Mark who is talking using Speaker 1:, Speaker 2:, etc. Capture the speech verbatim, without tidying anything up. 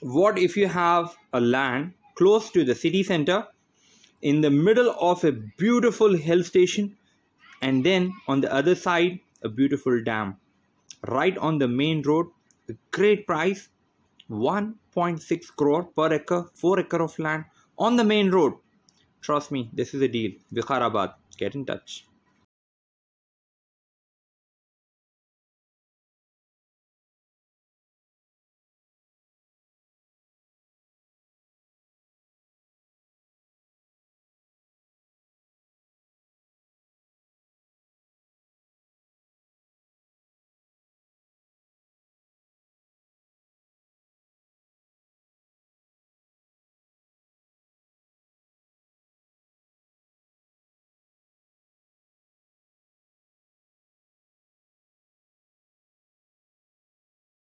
Speaker 1: What if you have a land close to the city center, in the middle of a beautiful hill station, and then on the other side a beautiful dam right on the main road? A great price, one point six crore per acre, four acre of land on the main road. Trust me, this is a deal. Vikarabad, get in touch.